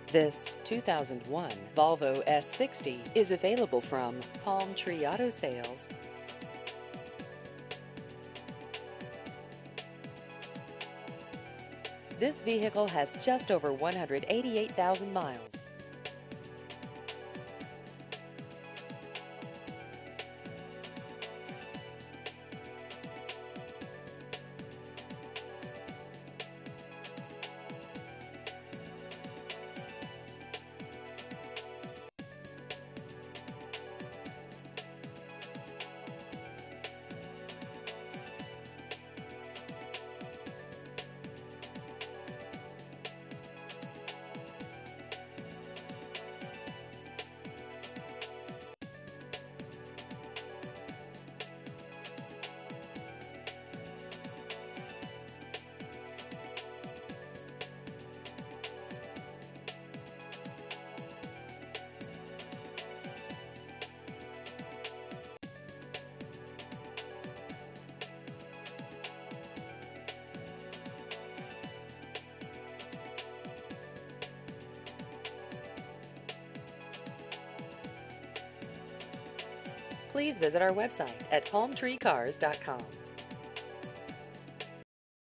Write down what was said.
This 2001 Volvo S60 is available from Palm Tree Auto Sales. This vehicle has just over 188,000 miles. Please visit our website at palmtreecars.com.